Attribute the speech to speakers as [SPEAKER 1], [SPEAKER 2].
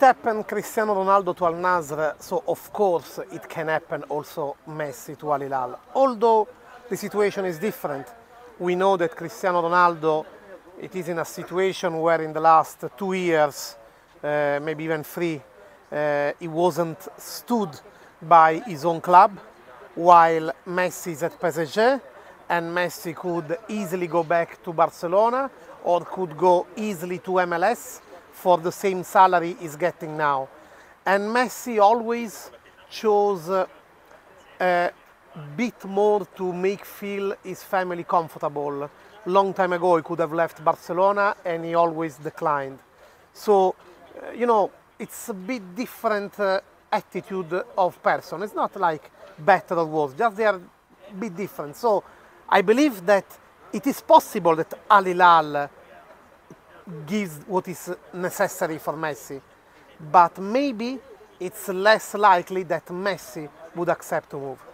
[SPEAKER 1] happened Cristiano Ronaldo to Al Nassr, so of course it can happen also Messi to Al Hilal. Although the situation is different. We know that Cristiano Ronaldo, it is in a situation where in the last 2 years, maybe even 3, he wasn't stood by his own club, while Messi is at PSG, and Messi could easily go back to Barcelona or could go easily to MLS for the same salary he's getting now. And Messi always chose a bit more to make feel his family comfortable. Long time ago he could have left Barcelona and he always declined. So, you know, it's a bit different attitude of person. It's not like better or worse, just they are a bit different. So I believe that it is possible that Al Hilal gives what is necessary for Messi, but maybe it's less likely that Messi would accept to move.